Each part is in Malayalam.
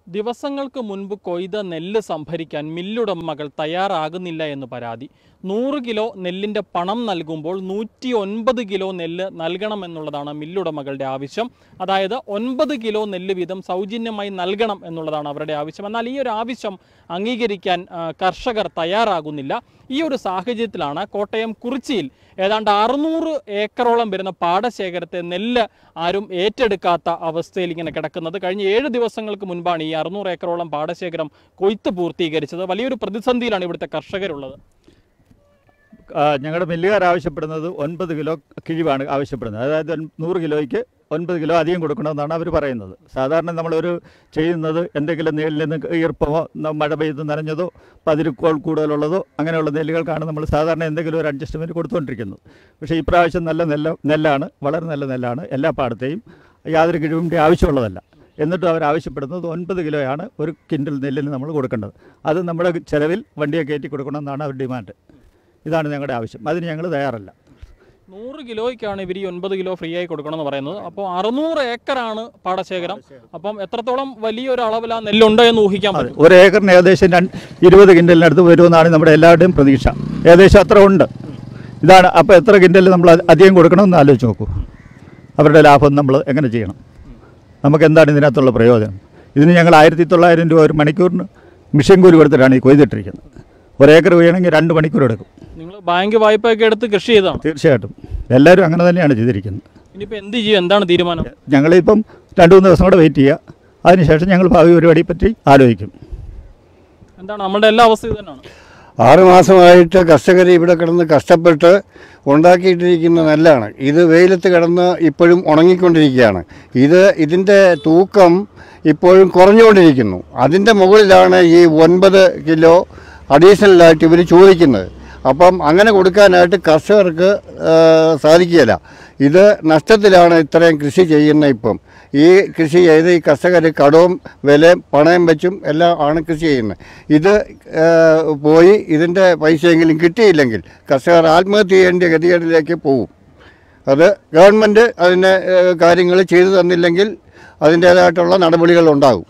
ദിവസങ്ങൾക്ക് മുൻപ് കൊയ്ത നെല്ല് സംഭരിക്കാൻ മില്ലുടമകൾ തയ്യാറാകുന്നില്ല എന്ന് പരാതി. 100 കിലോ നെല്ലിൻ്റെ പണം നൽകുമ്പോൾ 109 കിലോ നെല്ല് നൽകണമെന്നുള്ളതാണ് മില്ലുടമകളുടെ ആവശ്യം. അതായത് 9 കിലോ നെല്ല് വീതം സൗജന്യമായി നൽകണം എന്നുള്ളതാണ് അവരുടെ ആവശ്യം. എന്നാൽ ഈ ഒരു ആവശ്യം അംഗീകരിക്കാൻ കർഷകർ തയ്യാറാകുന്നില്ല. ഈ ഒരു സാഹചര്യത്തിലാണ് കോട്ടയം കുറിച്ചിയിൽ ഏതാണ്ട് 600 ഏക്കറോളം വരുന്ന പാടശേഖരത്തെ നെല്ല് ആരും ഏറ്റെടുക്കാത്ത അവസ്ഥയിൽ ഇങ്ങനെ കിടക്കുന്നത്. കഴിഞ്ഞ 7 ദിവസങ്ങൾക്ക് മുൻപാണ് ഈ 600 ഏക്കറോളം പാടശേഖരം കൊയ്ത്ത് പൂർത്തീകരിച്ചത്. വലിയൊരു പ്രതിസന്ധിയിലാണ് ഇവിടുത്തെ കർഷകരുള്ളത്. ഞങ്ങളുടെ മില്ലുകാർ ആവശ്യപ്പെടുന്നത് 9 കിലോ കിഴിവാണ് ആവശ്യപ്പെടുന്നത്. അതായത് 100 കിലോയ്ക്ക് 9 കിലോ അധികം കൊടുക്കണമെന്നാണ് അവർ പറയുന്നത്. സാധാരണ നമ്മളൊരു ചെയ്യുന്നത് എന്തെങ്കിലും നെല്ലിൽ നിന്ന് ഈർപ്പമോ മഴ പെയ്ത് നനഞ്ഞതോ പതിരുക്കോൾ കൂടുതലുള്ളതോ അങ്ങനെയുള്ള നെല്ലുകൾക്കാണ് നമ്മൾ സാധാരണ എന്തെങ്കിലും ഒരു അഡ്ജസ്റ്റ്മെൻറ്റ് കൊടുത്തുകൊണ്ടിരിക്കുന്നത്. പക്ഷേ ഇപ്രാവശ്യം നല്ല നെല്ലാണ്, വളരെ നല്ല നെല്ലാണ്. എല്ലാ പാടത്തെയും യാതൊരു കിഴിവിൻ്റെ ആവശ്യമുള്ളതല്ല. എന്നിട്ടും അവർ ആവശ്യപ്പെടുന്നത് 9 കിലോയാണ് ഒരു കിൻഡൽ നെല്ലിന് നമ്മൾ കൊടുക്കേണ്ടത്. അത് നമ്മുടെ ചിലവിൽ വണ്ടിയെ കയറ്റി കൊടുക്കണമെന്നാണ് അവർ ഡിമാൻഡ്. ഇതാണ് ഞങ്ങളുടെ ആവശ്യം. അതിന് ഞങ്ങൾ തയ്യാറല്ല. 100 കിലോയ്ക്കാണ് ഇവർ ഈ 9 കിലോ ഫ്രീ ആയി കൊടുക്കണമെന്ന് പറയുന്നത്. അപ്പോൾ 600 ഏക്കറാണ് പാടശേഖരം. അപ്പം എത്രത്തോളം വലിയൊരു അളവിൽ ആ നെല്ലുണ്ട് എന്ന് ഊഹിക്കാൻ പറ്റും. ഒരു ഏക്കറിന് ഏകദേശം 20 കിൻഡലിനടുത്ത് വരുമെന്നാണ് നമ്മുടെ എല്ലാവരുടെയും പ്രതീക്ഷ. ഏകദേശം അത്ര ഉണ്ട്. ഇതാണ്. അപ്പോൾ എത്ര കിൻഡൽ നമ്മൾ അധികം കൊടുക്കണമെന്ന് ആലോചിച്ച് നോക്കൂ. അവരുടെ ലാഭം നമ്മൾ എങ്ങനെ ചെയ്യണം? നമുക്ക് എന്താണ് ഇതിനകത്തുള്ള പ്രയോജനം? ഇതിന് ഞങ്ങൾ 1900 രൂപ ഒരു മണിക്കൂറിന് മിഷൻ കൂലി കൊടുത്തിട്ടാണ് ഈ കൊയ്തിട്ടിരിക്കുന്നത്. ഒരേക്കർ വീണെങ്കിൽ 2 മണിക്കൂർ എടുക്കും. നിങ്ങൾ ബാങ്ക് വായ്പയൊക്കെ എടുത്ത് കൃഷി ചെയ്താണ്? തീർച്ചയായിട്ടും എല്ലാവരും അങ്ങനെ തന്നെയാണ് ചെയ്തിരിക്കുന്നത്. ഇനിയിപ്പോൾ എന്ത് ചെയ്യും? എന്താണ് തീരുമാനം? ഞങ്ങളിപ്പം 2-3 ദിവസം കൂടെ വെയിറ്റ് ചെയ്യുക. അതിനുശേഷം ഞങ്ങൾ ഭാവി പരിപാടിയെ പറ്റി ആലോചിക്കും. എന്താണ് നമ്മുടെ എല്ലാ അവസ്ഥ ഇത് തന്നെയാണ്? 6 മാസമായിട്ട് കർഷകർ ഇവിടെ കിടന്ന് കഷ്ടപ്പെട്ട് ഉണ്ടാക്കിയിട്ടിരിക്കുന്ന നെല്ലാണ്. ഇത് വെയിലത്ത് കിടന്ന് ഇപ്പോഴും ഉണങ്ങിക്കൊണ്ടിരിക്കുകയാണ്. ഇതിൻ്റെ തൂക്കം ഇപ്പോഴും കുറഞ്ഞുകൊണ്ടിരിക്കുന്നു. അതിൻ്റെ മുകളിലാണ് ഈ 9 കിലോ അഡീഷണലായിട്ട് ഇവർ ചോദിക്കുന്നത്. അപ്പം അങ്ങനെ കൊടുക്കാനായിട്ട് കർഷകർക്ക് സാധിക്കുകയില്ല. ഇത് നഷ്ടത്തിലാണ് ഇത്രയും കൃഷി ചെയ്യുന്നത്. ഇപ്പം ഈ കൃഷി ചെയ്ത് ഈ കർഷകർ കടവും വിലയും പണയം വെച്ചും എല്ലാം ആണ് കൃഷി ചെയ്യുന്നത്. ഇത് പോയി ഇതിൻ്റെ പൈസയെങ്കിലും കിട്ടിയില്ലെങ്കിൽ കർഷകർ ആത്മഹത്യ ചെയ്യേണ്ട ഗതികേടിലേക്ക് പോകും. അത് ഗവൺമെൻറ് അതിന് കാര്യങ്ങൾ ചെയ്തു തന്നില്ലെങ്കിൽ അതിൻ്റേതായിട്ടുള്ള നടപടികൾ ഉണ്ടാകും.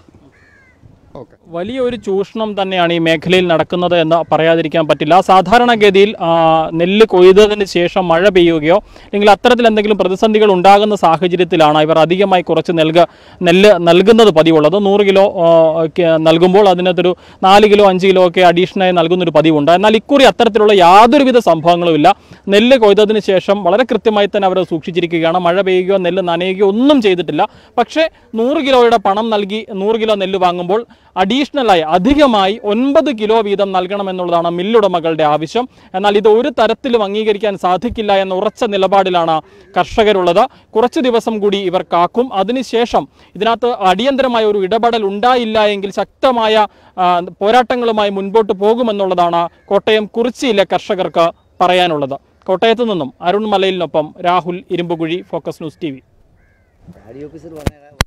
വലിയൊരു ചൂഷണം തന്നെയാണ് ഈ മേഖലയിൽ നടക്കുന്നത് എന്ന് പറയാതിരിക്കാൻ പറ്റില്ല. സാധാരണഗതിയിൽ നെല്ല് കൊയ്തതിന് ശേഷം മഴ പെയ്യുകയോ അല്ലെങ്കിൽ അത്തരത്തിൽ എന്തെങ്കിലും പ്രതിസന്ധികൾ ഉണ്ടാകുന്ന സാഹചര്യത്തിലാണ് ഇവർ അധികമായി കുറച്ച് നെല്ല് നൽകുന്നത് പതിവുള്ളത്. 100 കിലോ നൽകുമ്പോൾ അതിനകത്തൊരു 4 കിലോ 5 കിലോ ഒക്കെ അഡീഷണലായി നൽകുന്നൊരു പതിവുണ്ട്. എന്നാൽ ഇക്കുറി അത്തരത്തിലുള്ള യാതൊരുവിധ സംഭവങ്ങളുമില്ല. നെല്ല് കൊയ്തതിന് ശേഷം വളരെ കൃത്യമായി തന്നെ അവർ സൂക്ഷിച്ചിരിക്കുകയാണ്. മഴ പെയ്യുകയോ നെല്ല് നനയുകയോ ഒന്നും ചെയ്തിട്ടില്ല. പക്ഷേ 100 കിലോയുടെ പണം നൽകി 100 കിലോ നെല്ല് വാങ്ങുമ്പോൾ അഡീഷണലായി അധികമായി 9 കിലോ വീതം നൽകണമെന്നുള്ളതാണ് മില്ലുടമകളുടെ ആവശ്യം. എന്നാൽ ഇത് ഒരു തരത്തിലും അംഗീകരിക്കാൻ സാധിക്കില്ല എന്ന ഉറച്ച നിലപാടിലാണ് കർഷകരുള്ളത്. കുറച്ച് ദിവസം കൂടി ഇവർ കാക്കും. അതിനുശേഷം ഇതിനകത്ത് അടിയന്തരമായ ഒരു ഇടപെടൽ ഉണ്ടായില്ല എങ്കിൽ ശക്തമായ പോരാട്ടങ്ങളുമായി മുൻപോട്ട് പോകുമെന്നുള്ളതാണ് കോട്ടയം കുറിച്ചിയിലെ കർഷകർക്ക് പറയാനുള്ളത്. കോട്ടയത്ത് നിന്നും അരുൺ മലയിലിനൊപ്പം Rahul Irumpukuzhi, focus news TV.